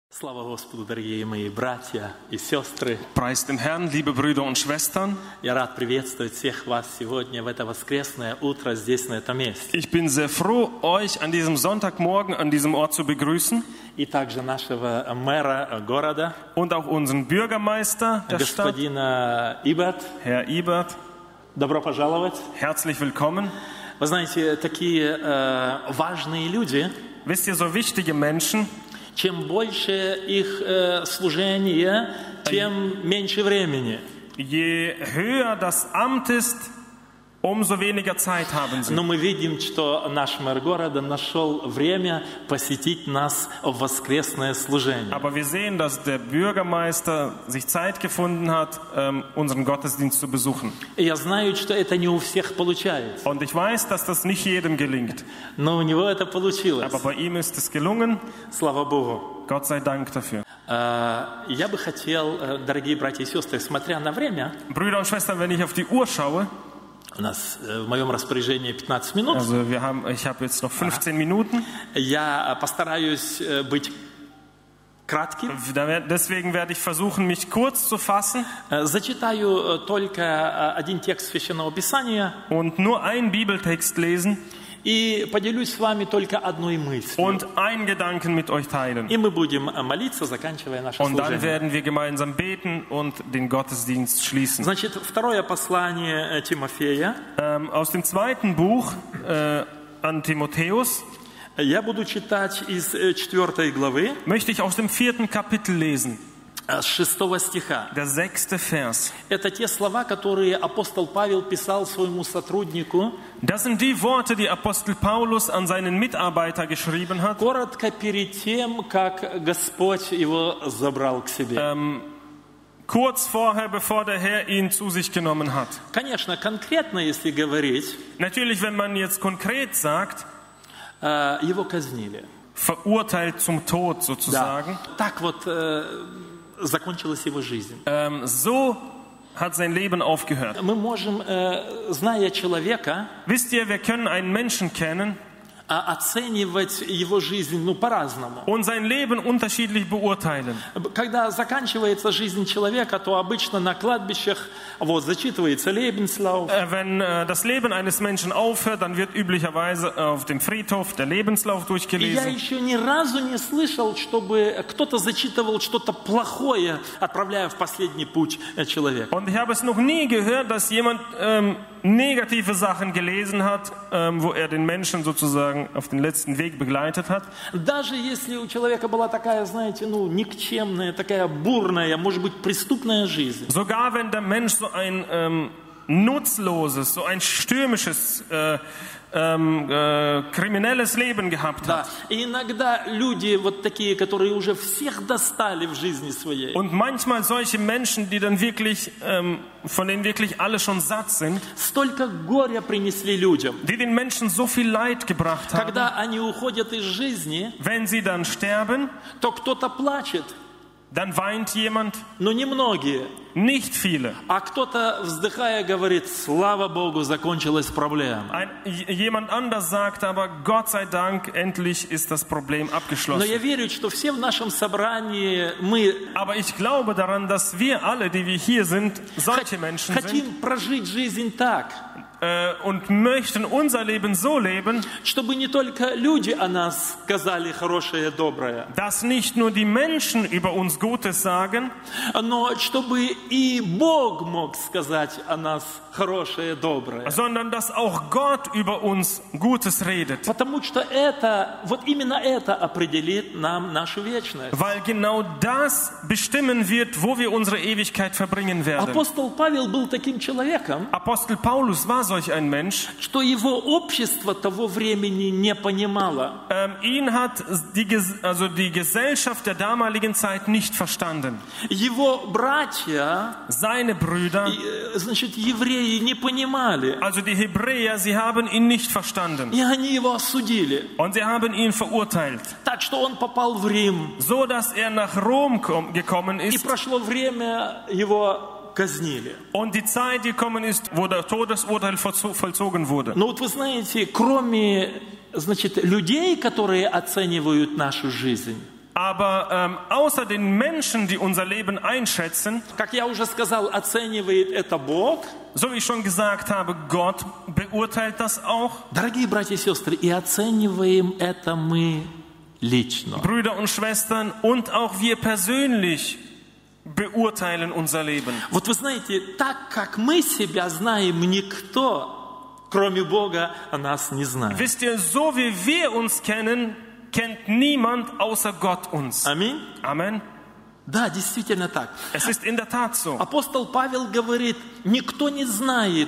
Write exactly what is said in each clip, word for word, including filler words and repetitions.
Слава Господу, дорогие мои братья и сестры. Preist dem Herrn, liebe Brüder und Schwestern. Я рад приветствовать всех вас сегодня в это воскресное утро здесь, на этом месте. Ich bin sehr froh, euch an diesem Sonntagmorgen an diesem Ort zu begrüßen. И также нашего мэра города, Und auch unseren Bürgermeister der Stadt, господина Ибат. Herr Ibert. Добро пожаловать. Herzlich willkommen. Вы знаете, такие э, важные люди, Wisst ihr, so wichtige Menschen, чем больше их э, служение, тем меньше времени. je höher das Amt ist, umso weniger Zeit haben sie. Но мы видим, что наш мэр города нашел время посетить нас в воскресное служение. Aber wir sehen, dass der Bürgermeister sich Zeit gefunden hat, ähm, unseren Gottesdienst zu besuchen. И я знаю, что это не у всех получается, Und ich weiß, dass das nicht jedem gelingt. но у него это получилось. Aber bei ihm ist es gelungen. Слава Богу. Gott sei Dank dafür. Э, Я бы хотел, э, дорогие братья и сестры, смотря на время, Brüder und Schwestern, wenn ich auf die Uhr schaue, у нас э, в моем распоряжении пятнадцать минут, also wir haben, ich habe jetzt noch fünfzehn Minuten, я постараюсь э, быть кратким. Da wer- deswegen werde ich versuchen, mich kurz zu fassen Э, Зачитаю э, только э, один текст Священного Писания und nur einen Bibeltext lesen и поделюсь с вами только одной мыслью. und einen Gedanken mit euch teilen. И мы будем э, молиться, заканчивая наше Und dann служение. werden wir gemeinsam beten und den Gottesdienst schließen. Значит, второе послание э, Тимофея. Ähm, aus dem zweiten Buch äh, an Timotheus Я буду читать из э, четвертой главы, möchte ich aus dem vierten Kapitel lesen, э, с шестого стиха. der sechste Vers. Это те слова, которые апостол Павел писал своему сотруднику Das sind die Worte, die Apostel Paulus an seinen Mitarbeiter geschrieben hat, коротко перед тем, как Господь его забрал к себе. ähm, kurz vorher, bevor der Herr ihn zu sich genommen hat. Конечно, конкретно, если говорить, Natürlich, wenn man jetzt konkret sagt, э, его казнили. verurteilt zum Tod sozusagen, Так вот э, закончилась его жизнь. ähm, so hat sein Leben aufgehört. Мы можем, э, зная человека, Wisst ihr, wir können einen Menschen kennen э, оценивать его жизнь ну, по-разному. und sein Leben unterschiedlich beurteilen. Когда заканчивается жизнь человека, то обычно на кладбищах вот, зачитывается Lebenslauf. Äh, Wenn äh, das Leben eines Menschen aufhört, dann wird üblicherweise auf dem Friedhof der Lebenslauf И я durchgelesen. еще ни разу не слышал, чтобы кто-то зачитывал что-то плохое, отправляя в последний путь э, человека. Und ich habe es noch nie gehört, dass jemand ähm, negative Sachen gelesen hat, ähm, wo er den Menschen sozusagen auf den letzten Weg begleitet hat. Даже если у человека была такая, знаете, ну, никчемная, такая бурная, может быть, преступная жизнь. Sogar wenn der Mensch so ein ähm, nutzloses, so ein stürmisches, äh, ähm, äh, kriminelles Leben gehabt Да. hat. И иногда люди вот такие, которые уже всех достали в жизни своей, Und manchmal solche Menschen, die dann wirklich, ähm, von denen wirklich alle schon satt sind, столько горя принесли людям. die den Menschen so viel Leid gebracht haben, Когда они уходят из жизни, wenn sie dann sterben, то кто-то плачет, dann weint jemand, но не многие. nicht viele. А кто-то, вздыхая, говорит, слава Богу, закончилась проблема. Ein, j- jemand anders sagt aber, Gott sei Dank, endlich ist das Problem Но abgeschlossen. я верю, что все в нашем собрании мы Aber ich glaube daran, dass wir alle, die wir hier sind, solche Menschen sind хотим прожить жизнь так, äh, und möchten unser Leben so leben, чтобы не только люди о нас сказали хорошее, доброе, dass nicht nur die Menschen über uns Gutes sagen, но чтобы и Бог мог сказать о нас хорошее, доброе. sondern dass auch Gott über uns Gutes redet. Потому что это, вот именно это определит нам нашу вечность. Weil genau das bestimmen wird, wo wir unsere Ewigkeit verbringen werden. Апостол Павел был таким человеком, Apostel Paulus war solch ein Mensch. что его общество того времени не понимало. Ähm, ihn hat die, Ges- also die Gesellschaft der damaligen Zeit nicht verstanden. Его братья, Seine Brüder, э, значит, евреи не понимали. also die Hebräer, sie haben ihn nicht verstanden. И они его осудили. Und sie haben ihn verurteilt, Так что он попал в Рим. so dass er nach Rom kom- gekommen И ist прошло время, его казнили. und die Zeit gekommen ist, wo der Todesurteil vollzo- vollzogen wurde. Но вот вы знаете, кроме, значит, людей, которые оценивают нашу жизнь, Aber ähm, außer den Menschen, die unser Leben einschätzen, как я уже сказал, оценивает это Бог. so wie ich schon gesagt habe, Gott beurteilt das auch. Дорогие братья и сестры, и оцениваем это мы лично. Brüder und Schwestern, und auch wir persönlich beurteilen unser Leben. Вот вы знаете, так как мы себя знаем, никто, кроме Бога, о нас не знает. Wisst ihr, so wie wir uns kennen, kennt niemand außer Gott uns. Аминь? Amen. Да, действительно так. Es ist in der Tat so. Апостол Павел говорит, никто не знает,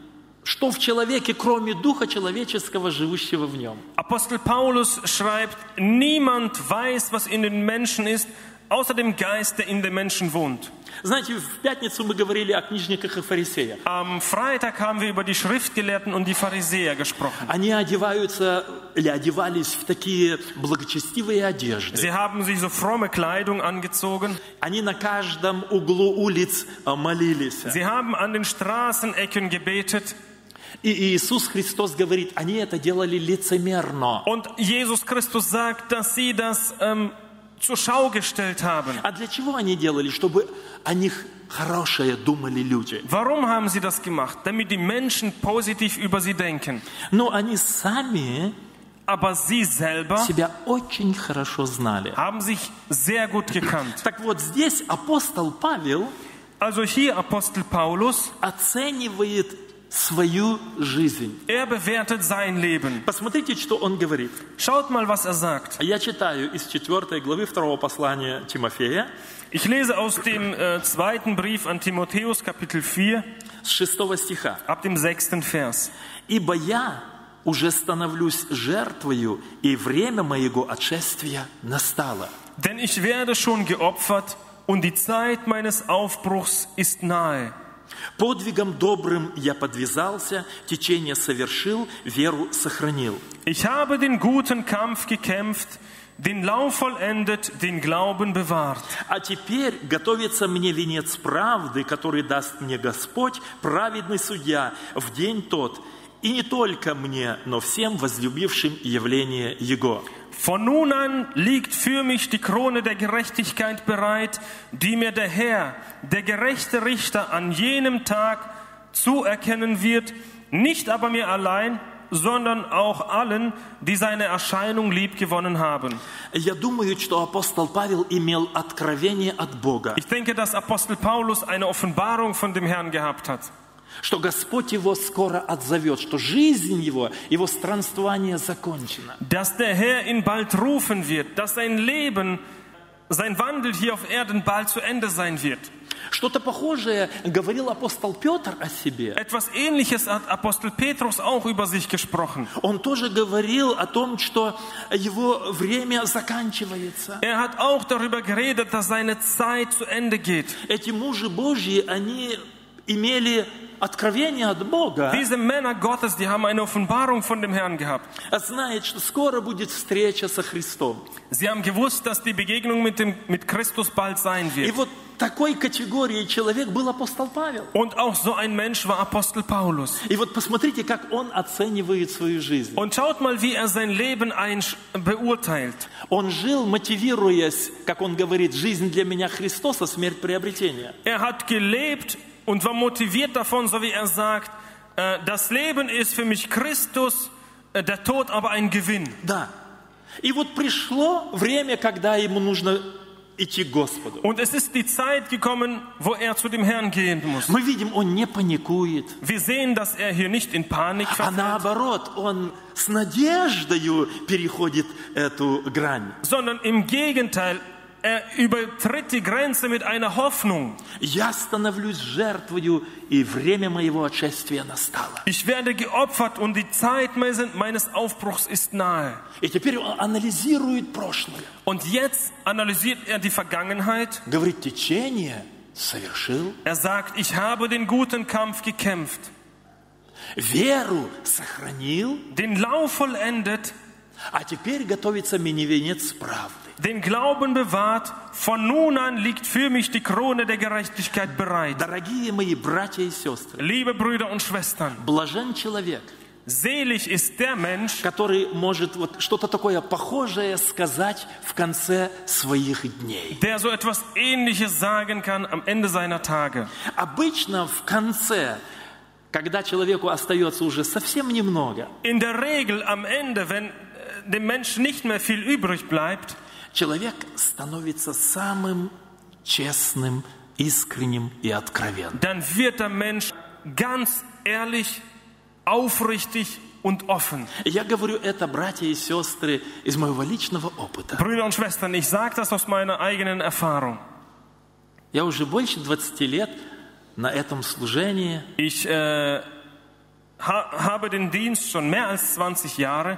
что в человеке, кроме духа человеческого, живущего в нем. Apostel Paulus schreibt, niemand weiß, was in den Menschen ist, außer dem Geist, der in den Menschen wohnt. Знаете, в пятницу мы говорили о книжниках и фарисеях. Am Freitag haben wir über die Schriftgelehrten und die Pharisäer gesprochen. Они одеваются или одевались в такие благочестивые одежды. Sie haben sich so fromme Kleidung angezogen. Они на каждом углу улиц молились. Sie haben an den Straßenecken gebetet. И Иисус Христос говорит, они это делали лицемерно. Und Jesus Christus sagt, dass sie das ähm, zur Schau gestellt haben. А для чего они делали? Чтобы о них хорошее думали люди. Warum haben sie das gemacht? Damit die Menschen positiv über sie denken. Но они сами Aber sie selber себя очень хорошо знали. haben sich sehr gut gekannt. Так вот, здесь апостол Павел Also hier Apostel Paulus, оценивает свою жизнь. er bewertet sein Leben. Посмотрите, что он говорит. Schaut mal, was er sagt. Я читаю из четвертой главы второго послания Тимофея, Ich lese aus dem äh, zweiten Brief an Timotheus, Kapitel vier, с шестого стиха. ab dem sechsten Vers. «Ибо я уже становлюсь жертвою, и время моего отшествия настало». Denn ich werde schon geopfert und die Zeit meines Aufbruchs ist nahe. «Подвигом добрым я подвязался, течение совершил, веру сохранил». Ich habe den guten Kampf gekämpft, den Lauf vollendet, den Glauben bewahrt. «А теперь готовится мне венец правды, который даст мне Господь, праведный судья, в день тот, и не только мне, но всем возлюбившим явление Его». Von nun an liegt für mich die Krone der Gerechtigkeit bereit, die mir der Herr, der gerechte Richter, an jenem Tag zuerkennen wird, nicht aber mir allein, sondern auch allen, die seine Erscheinung liebgewonnen haben. Я думаю, что апостол Павел имел откровение от Бога, Ich denke, dass Apostel Paulus eine Offenbarung von dem Herrn gehabt hat, что Господь его скоро отзовет, что жизнь его, его странствование закончено. dass der Herr ihn bald rufen wird, dass sein Leben, sein Wandel hier auf Erden bald zu Ende sein wird. Что-то похожее говорил апостол Петр о себе. Etwas Ähnliches hat Apostel Petrus auch über sich gesprochen. Он тоже говорил о том, что его время заканчивается. Er hat auch darüber geredet, dass seine Zeit zu Ende geht. Эти мужи Божьи, они имели откровение от Бога, Diese Männer Gottes, die haben eine Offenbarung von dem Herrn gehabt. знает, что скоро будет встреча со Христом. Sie haben gewusst, dass die Begegnung mit, dem, mit Christus bald sein И wird. вот такой категории человек был апостол Павел. Und auch so ein Mensch war Apostel Paulus. И вот посмотрите, как он оценивает свою жизнь. Und schaut mal, wie er sein Leben einsch- beurteilt. Он жил, мотивируясь, как он говорит, жизнь для меня Христос, а смерть приобретение. Er hat gelebt und war motiviert davon, so wie er sagt, äh, das Leben ist für mich Christus, äh, der Tod aber ein Gewinn. Да. И вот пришло время, когда ему нужно идти к Господу. Und es ist die Zeit gekommen, wo er zu dem Herrn gehen muss. Мы видим, он не паникует, Wir sehen, dass er hier nicht in Panik а verfällt, наоборот, он с надеждою переходит эту грань. sondern im Gegenteil, er übertritt die Grenze mit einer Hoffnung. Я становлюсь жертвою, и время моего отшествия настало. Ich werde geopfert und die Zeit meines Aufbruchs ist nahe. И теперь он анализирует прошлое. Und jetzt analysiert er die Vergangenheit. Говорит, течение совершил, Er sagt, ich habe den guten Kampf gekämpft, веру сохранил, den Lauf vollendet, а теперь готовится мне венец правды. den Glauben bewahrt. Von nun an liegt für mich die Krone der Gerechtigkeit bereit. Дорогие мои братья и сестры, Liebe Brüder und Schwestern, блажен человек, Selig ist der Mensch, который может вот что-то такое похожее сказать в конце своих дней. der so etwas Ähnliches sagen kann am Ende seiner Tage. Обычно в конце, когда человеку остается уже совсем немного, In der Regel am Ende, wenn äh, dem Menschen nicht mehr viel übrig bleibt, человек становится самым честным, искренним и откровенным. dann wird der Mensch ganz ehrlich, aufrichtig und offen. Я говорю это, братья и сестры, из моего личного опыта. Brüder und Schwestern, ich sage das aus meiner eigenen Erfahrung. Я уже больше двадцати лет на этом служении. Ich äh, ha, habe den Dienst schon mehr als zwanzig Jahre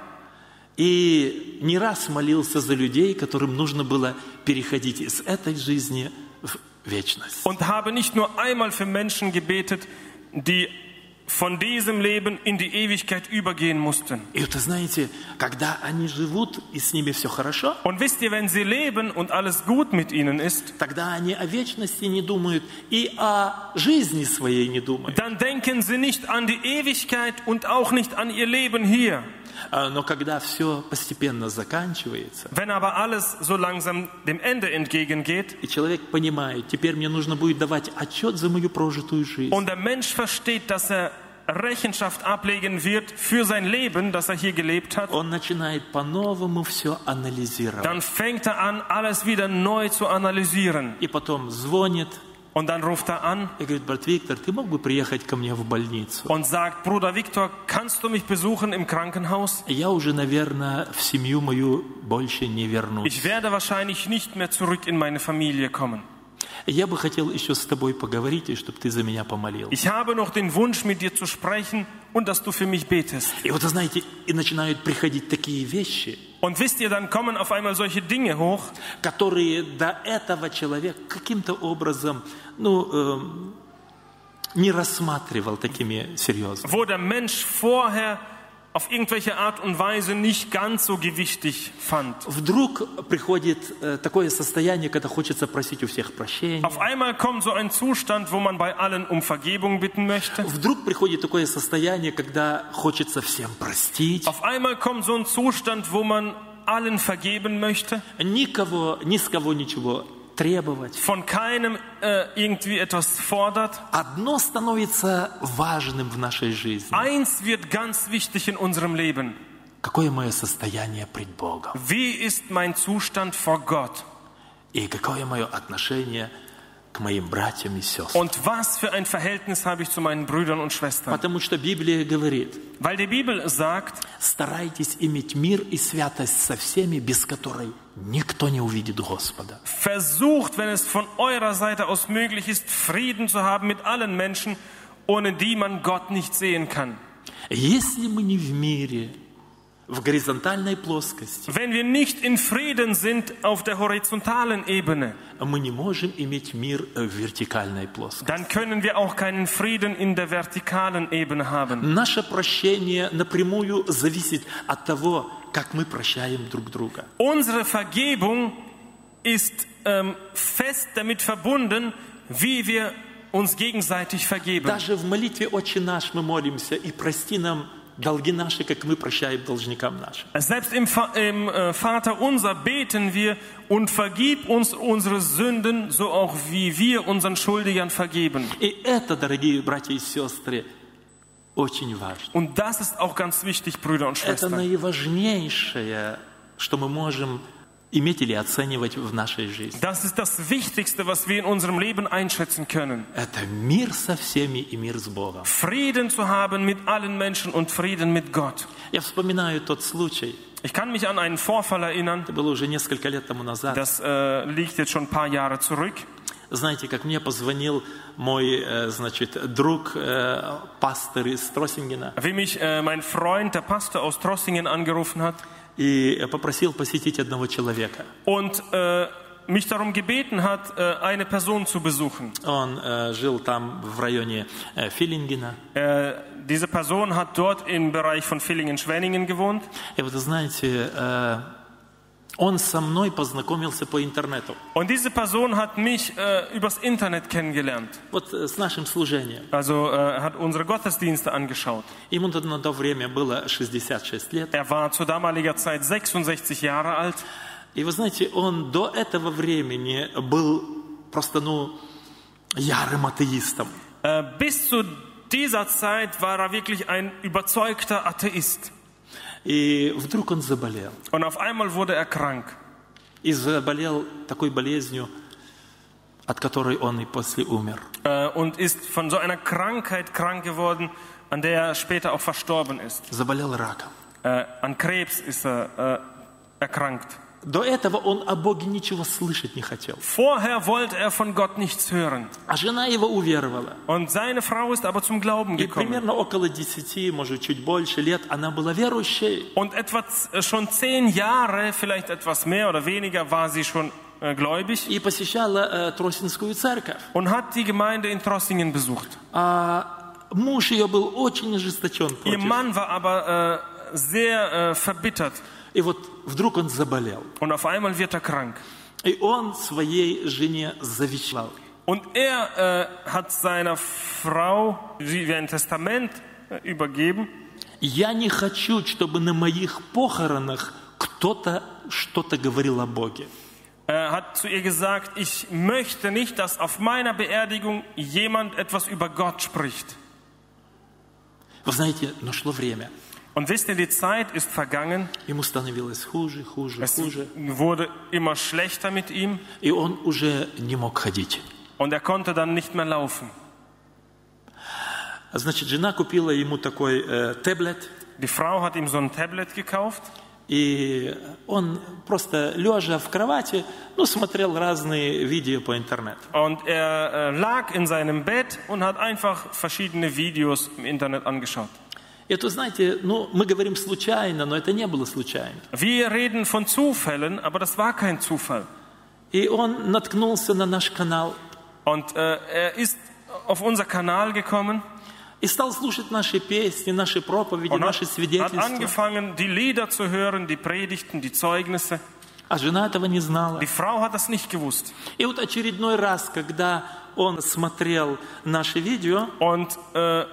И не раз молился за людей, которым нужно было переходить из этой жизни в вечность. und habe nicht nur einmal für Menschen gebetet, die von diesem Leben in die Ewigkeit übergehen mussten. И вот, знаете, когда они живут, и с ними все хорошо, Und wisst ihr, wenn sie leben und alles gut mit ihnen ist, тогда они о вечности не думают и о жизни своей не думают. dann denken sie nicht an die Ewigkeit und auch nicht an ihr Leben hier. А, Но когда все постепенно заканчивается, Wenn aber alles so langsam dem Ende entgegengeht и человек понимает, теперь мне нужно будет давать отчет за мою прожитую жизнь, und der Mensch versteht, dass er Rechenschaft ablegen wird für sein Leben, das er hier gelebt hat, он начинает по-новому все анализировать. dann fängt er an, alles wieder neu zu analysieren. И потом звонит Und dann ruft er an и говорит: брат Виктор, ты мог бы приехать ко мне в больницу? und sagt, Bruder Viktor, kannst du mich besuchen im Krankenhaus? Я уже, наверное, в семью мою больше не вернусь. Ich werde wahrscheinlich nicht mehr zurück in meine Familie kommen. Я бы хотел еще с тобой поговорить, и чтобы ты за меня помолил. Ich habe noch den Wunsch, mit dir zu sprechen und dass du für mich betest. И вот, знаете, и начинают приходить такие вещи, Und wisst ihr, dann kommen auf einmal solche Dinge hoch, которые до этого человек каким-то образом, ну, эм, не рассматривал такими серьезно. wo der Mensch vorher auf irgendwelche Art und Weise nicht ganz so gewichtig fand. Вдруг приходит э, такое состояние, когда хочется просить у всех прощения. Auf einmal kommt so ein Zustand, wo man bei allen um Vergebung bitten möchte. Вдруг приходит такое состояние, когда хочется всем простить. Auf einmal kommt so ein Zustand, wo man allen vergeben möchte, Никого, ни с кого ничего требовать. von keinem äh, irgendwie etwas fordert. Одно становится важным в нашей жизни. Eins wird ganz wichtig in unserem Leben. Какое мое состояние пред Богом? Wie ist mein Zustand vor Gott? И какое мое отношение к моим братьям и сестрам? Und was für ein Verhältnis habe ich zu meinen Brüdern und Schwestern? Потому что Библия говорит: Weil die Bibel sagt, старайтесь иметь мир и святость со всеми, без которой никто не увидит Господа. versucht, wenn es von eurer Seite aus möglich ist, Frieden zu haben mit allen Menschen, ohne die man Gott nicht sehen kann. Если мы не в мире, в горизонтальной плоскости, Wenn wir nicht in Frieden sind auf der horizontalen Ebene, мы не можем иметь мир в вертикальной плоскости. dann können wir auch keinen Frieden in der vertikalen Ebene haben. Наше прощение напрямую зависит от того, как мы прощаем друг друга. Unsere Vergebung ist ähm, fest damit verbunden, wie wir uns gegenseitig vergeben. Даже в молитве «Отче наш» мы молимся: и прости нам долги наши, как мы прощаем должникам нашим. Selbst im, Fa- im äh, Vater unser beten wir und vergib uns unsere Sünden, so auch wie wir unseren Schuldigern vergeben. И это, дорогие братья и сестры, очень важно. Und das ist auch ganz wichtig, Brüder und Это Schwestern. наиважнейшее, что мы можем иметь или оценивать в нашей жизни. Das ist das Wichtigste, was wir in unserem Leben einschätzen können. Это мир со всеми и мир с Богом. Frieden zu haben mit allen Menschen und Frieden mit Gott. Я вспоминаю тот случай, Ich kann mich an einen Vorfall erinnern, это было уже несколько лет тому назад. das äh, liegt jetzt schon ein paar Jahre zurück. Знаете, как мне позвонил мой, э, значит, друг, э, пастор из Троссингена, Wie mich äh, mein Freund, der Pastor aus Trossingen, angerufen hat и попросил посетить одного человека. und äh, mich darum gebeten hat, äh, eine Person zu besuchen. Он э, жил там в районе э, Филингена. Äh, diese Person hat dort im Bereich von Villingen-Schwenningen gewohnt. И вот, знаете, э, Он со мной познакомился по интернету. Und diese Person hat mich äh, übers Internet kennengelernt. Вот э, с нашим служением. Also äh, hat unsere Gottesdienste angeschaut. Ему на то время было шестьдесят шесть лет. Er war zu damaliger Zeit sechsundsechzig Jahre alt. И вы знаете, он до этого времени был просто, ну, ярым атеистом. Äh, bis zu dieser Zeit war er wirklich ein überzeugter Atheist. И вдруг он заболел. Und auf einmal wurde er krank. И заболел такой болезнью, от которой он и после умер. Äh, und ist von so einer Krankheit krank geworden, an der er später auch verstorben ist. Заболел раком. Äh, an Krebs ist er äh, erkrankt. До этого он о Боге ничего слышать не хотел. Vorher wollte er von Gott nichts hören. А жена его уверовала. Und seine Frau ist aber zum Glauben И gekommen. примерно около десяти, может, чуть больше лет она была верующей. Und etwa z- schon zehn Jahre, vielleicht etwas mehr oder weniger, war sie schon äh, gläubig И посещала э, Тросинскую церковь. und hat die Gemeinde in Trossingen besucht. А муж ее был очень ожесточен Ihr против. Mann war aber äh, sehr äh, verbittert. И вот вдруг он заболел. Und auf einmal wird er krank. И он своей жене завещал. Und er äh, hat seiner Frau wie ein Testament äh, übergeben. Я не хочу, чтобы на моих похоронах кто-то что-то говорил о Боге. Er hat zu ihr gesagt, ich möchte nicht, dass auf meiner Beerdigung jemand etwas über Gott spricht. Вы знаете, но шло время. Und wisst ihr, die Zeit ist vergangen. Ему становилось хуже, хуже, Es хуже. wurde immer schlechter mit ihm. И он уже не мог ходить. Und er konnte dann nicht mehr laufen. Значит, жена купила ему такой э, таблет. Die Frau hat ihm so ein Tablet gekauft. И он просто лежа в кровати, ну, смотрел разные видео по интернету. Und er äh, lag in seinem Bett und hat einfach verschiedene Videos im Internet angeschaut. Это, знаете, ну, мы говорим случайно, но это не было случайно. Wir reden von Zufällen, aber das war kein Zufall. И он наткнулся на наш канал Und äh, er ist auf unser Kanal gekommen и стал слушать наши песни, наши проповеди, und наши hat, hat свидетельства. angefangen, die Lieder zu hören, die Predigten, die Zeugnisse. А жена этого не знала. Die Frau hat das nicht gewusst. И вот очередной раз, когда он смотрел наши видео, Und äh,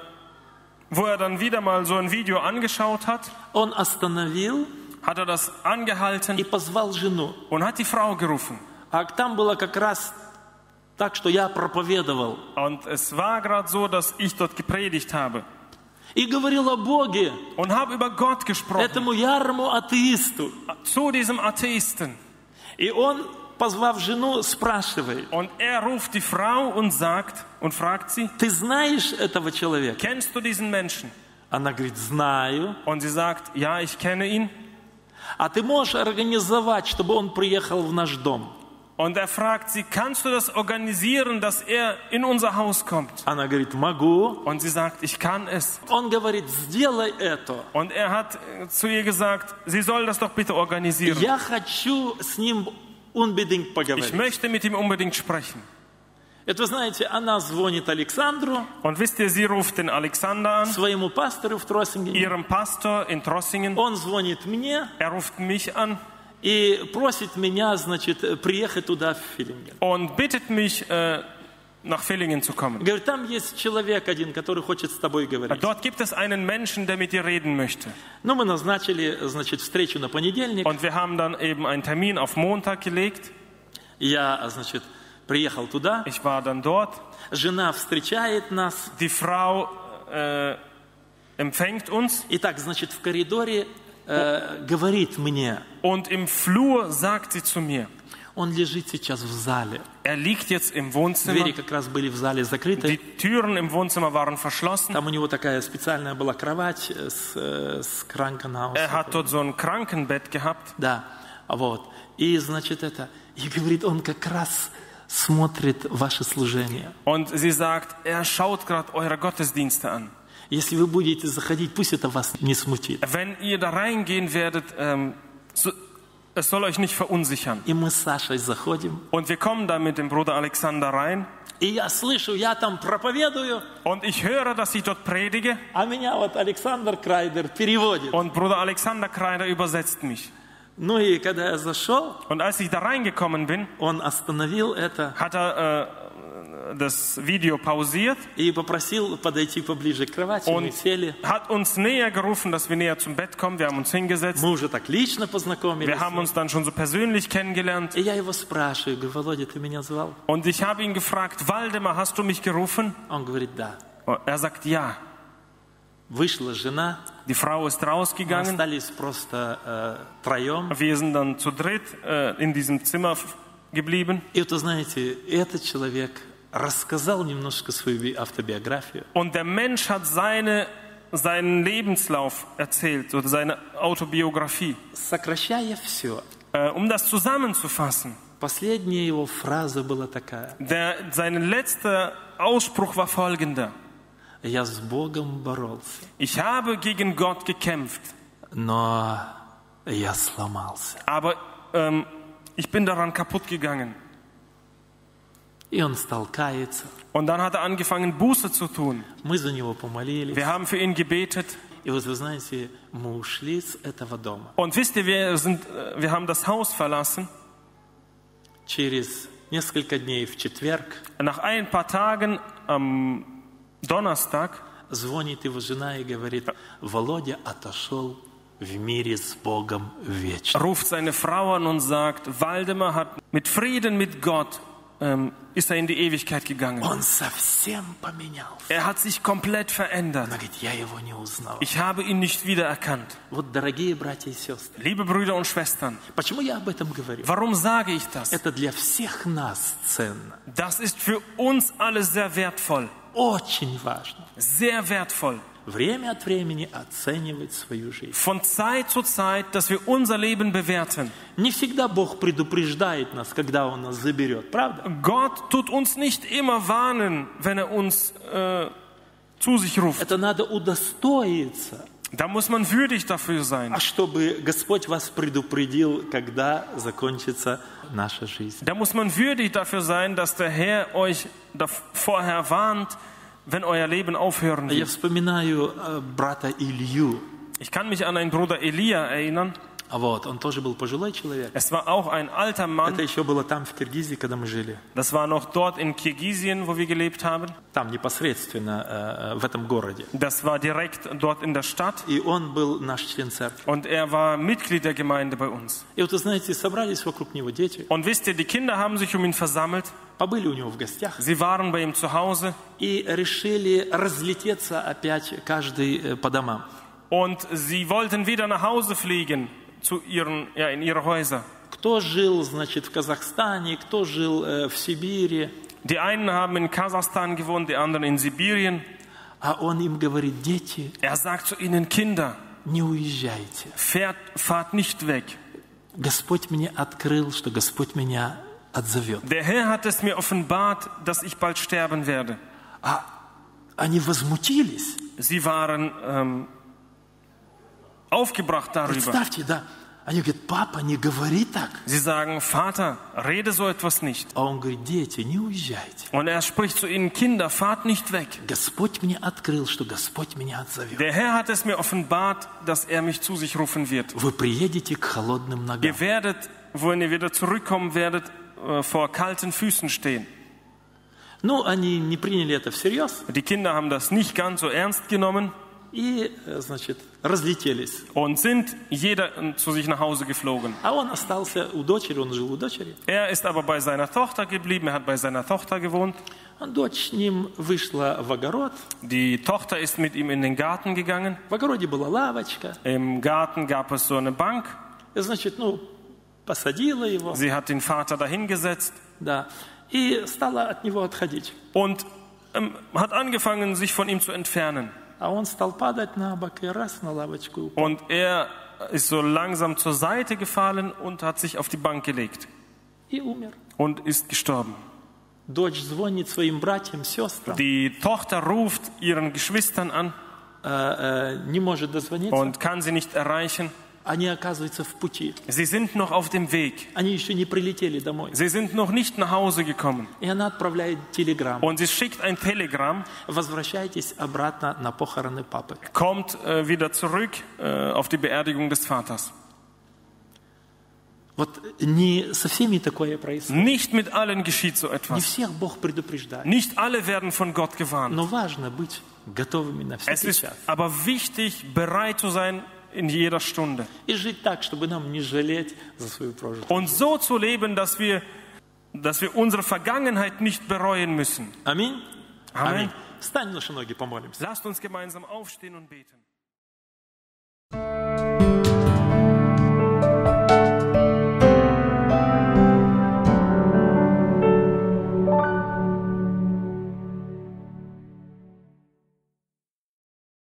wo er dann wieder mal so ein Video angeschaut hat, он остановил hat er das angehalten и позвал жену. und hat die Frau gerufen. А там было как раз так, что я проповедовал. Und es war gerade so, dass ich dort gepredigt habe И говорил о Боге und habe über Gott gesprochen, этому ярому атеисту. zu diesem Atheisten. И он, позвав жену, спрашивает: Und er ruft die Frau und sagt und fragt sie, ты знаешь этого человека? kennst du diesen Menschen? Она говорит: знаю. Und sie sagt, ja, ich kenne ihn. А ты можешь организовать, чтобы он приехал в наш дом? Und er fragt sie, kannst du das organisieren, dass er in unser Haus kommt? Она говорит: могу. Und sie sagt, ich kann es. Он говорит: сделай это. Und er hat zu ihr gesagt, sie soll das doch bitte organisieren. Я хочу с ним unbedingt Ich поговорить. möchte mit ihm unbedingt sprechen. Это, вы знаете, она звонит Александру, Und wisst ihr, sie ruft den Alexander an, своему пастору в Троссингене. ihrem Pastor in Trossingen. Он звонит мне Er ruft mich an и просит меня, значит, приехать туда, в Филинген. und bittet mich, äh, nach Villingen zu kommen. Говорит: там есть человек один, который хочет с тобой говорить. Dort gibt es einen Menschen, der mit dir reden möchte. Ну, мы назначили, значит, встречу на понедельник. Und wir haben dann eben einen Termin auf Montag gelegt. Я, значит, приехал туда. Ich war dann dort. Жена встречает нас. Die Frau äh, empfängt uns. И так, значит, в коридоре э, говорит мне: Und im Flur sagt sie zu mir, он лежит сейчас в зале. er liegt jetzt im Wohnzimmer. Двери как раз были в зале закрыты. Die Türen im Wohnzimmer waren verschlossen. Там у него такая специальная была кровать с, э, с кранкенхаус. Er hat dort so ein Krankenbett gehabt. Да, вот. И, значит, это... И говорит, он как раз смотрит ваше служение. Und sie sagt, er schaut gerade eure Gottesdienste an. Если вы будете заходить, пусть это вас не смутит. Wenn ihr da reingehen werdet, ähm, so, es soll euch nicht verunsichern. И мы с Сашей заходим. Und wir kommen da mit dem Bruder Alexander rein. И я слышу, я там проповедую, Und ich höre, dass ich dort predige. а меня вот Александр Крайдер переводит. Und Bruder Alexander Kreider übersetzt mich. Ну и когда я зашел, Und als ich da reingekommen bin, он остановил это hat er äh, das Video pausiert и pопросил подойти поближе к кровати. Мы und сели. hat uns näher gerufen, dass wir näher zum Bett kommen. Wir haben uns hingesetzt. Мы уже так лично познакомились. Wir haben uns dann schon so persönlich kennengelernt. И я его спрашиваю, говорю, Володя, ты меня звал? Und ich habe ihn gefragt, Waldemar, hast du mich gerufen? Он говорит, да. Er sagt ja. Вышла жена, Die Frau ist мы rausgegangen. остались просто э, троем. Wir sind dann zu dritt äh, in diesem Zimmer f- geblieben. И вот, вы знаете, этот человек рассказал немножко свою би- автобиографию. Und der Mensch hat seine, seinen Lebenslauf erzählt oder seine Autobiografie. Сокращая все, Äh, um das zusammenzufassen, последняя его фраза была такая. der, sein letzter Ausspruch war folgender. Я с Богом боролся, Ich habe gegen Gott gekämpft, но я сломался. aber ähm, ich bin daran kaputt gegangen. И он стал каяться. Und dann hat er angefangen, Buße zu tun. Мы за него помолились. Wir haben für ihn gebetet. И вот вы знаете, мы ушли с этого дома. Und wisst ihr, wir, sind, äh, wir haben das Haus verlassen. Через несколько дней в четверг Nach ein paar Tagen am Donnerstag звонит его жена и говорит, Володя отошел в мире с Богом вечно. ruft seine Frau an und sagt, Waldemar hat mit Frieden mit Gott, ähm, ist er in die Ewigkeit gegangen. Он совсем поменялся. Er hat sich komplett verändert. Она говорит, я его не узнал. Ich habe ihn nicht wiedererkannt. Вот, дорогие братья и сестры, Liebe Brüder und Schwestern, почему я об этом говорю? warum sage ich das? Это для всех нас ценно. Das ist für uns alle sehr wertvoll. Очень важно Sehr wertvoll. время от времени оценивать свою жизнь. Von Zeit zu Zeit, dass wir unser Leben bewerten. Не всегда Бог предупреждает нас, когда Он нас заберет, правда? Gott tut uns nicht immer warnen, wenn er uns äh, zu sich ruft. Это надо удостоиться, Da muss man würdig dafür sein. а чтобы Господь вас предупредил, когда закончится наша жизнь. Da muss man würdig dafür sein, dass der Herr euch vorher warnt, wenn euer Leben aufhören Я wird. вспоминаю э, брата Илью. Ich kann mich an einen Bruder Elia erinnern. А вот, он тоже был пожилой человек. Es war auch ein alter Mann. Это еще было там, в Киргизии, когда мы жили. Das war noch dort in Kirgisien, wo wir gelebt haben. Там непосредственно, э, в этом городе. Das war direkt dort in der Stadt. И он был наш член церкви. Und er war Mitglied der Gemeinde bei uns. И вот, вы знаете, собрались вокруг него дети. Und wisst ihr, die Kinder haben sich um ihn versammelt. Побыли у него в гостях. Sie waren bei ihm zu Hause. И решили разлететься опять каждый э, по домам. Und sie wollten wieder nach Hause fliegen. Zu ihren, ja, in ihre Häuser. Кто жил, значит, в Казахстане, кто жил э, в Сибири. Die einen haben in Kasachstan gewohnt, die anderen in Sibirien. А он им говорит, дети, Er sagt zu ihnen, Kinder, не уезжайте. fährt, fahrt nicht weg. Господь мне открыл, что Господь меня отзовет. Der Herr hat es mir offenbart, dass ich bald sterben werde. А они возмутились. Sie waren ähm, aufgebracht darüber. Представьте, да. Они говорят, папа, не говори так. Sie sagen, Vater, rede so etwas nicht. А он говорит, дети, не уезжайте. Und er spricht zu ihnen, Kinder, fahrt nicht weg. Господь мне открыл, что Господь меня отзовет. Der Herr hat es mir offenbart, dass er mich zu sich rufen wird. Вы приедете к холодным ногам. Ihr werdet, wenn ihr wieder zurückkommen werdet, äh, vor kalten Füßen stehen. Ну, они не приняли это всерьез Die Kinder haben das nicht ganz so ernst genommen и, значит, разлетелись. und sind jeder zu sich nach Hause geflogen. А он остался у дочери, он жил у дочери. Er ist aber bei seiner Tochter geblieben, er hat bei seiner Tochter gewohnt. Дочь с ним вышла в огород. Die Tochter ist mit ihm in den Garten gegangen. В огороде была лавочка. Im Garten gab es so eine Bank. И, значит, ну, посадила его. Sie hat den Vater dahingesetzt Да. И стала от него отходить. und ähm, hat angefangen, sich von ihm zu entfernen. А он стал падать на бок и раз на лавочку упал. Und er ist so langsam zur Seite gefallen und hat sich auf die Bank gelegt И умер. und ist gestorben. Дочь звонит своим братьям, сестрам. Die Tochter ruft ihren Geschwistern an Э, э, не может дозвониться. und kann sie nicht erreichen. Они оказываются в пути. Sie sind noch auf dem Weg. Они еще не прилетели домой. Sie sind noch nicht nach Hause gekommen. И она отправляет телеграмму. Und sie schickt ein Telegramm, Возвращайтесь обратно на похороны папы. kommt äh, wieder zurück äh, auf die Beerdigung des Vaters. Вот не со всеми такое происходит. Nicht mit allen geschieht so Не etwas. всех Бог предупреждает. Nicht alle werden von Gott gewarnt. Но важно быть готовыми на Es всякий ist час. aber wichtig, bereit zu sein in jeder Stunde. И жить так, чтобы нам не жалеть за свою прожитую. Und so zu leben, dass wir, dass wir unsere Vergangenheit nicht bereuen müssen. Аминь. Amen. Аминь. Встань на наши ноги, помолимся. Lasst uns gemeinsam aufstehen und beten.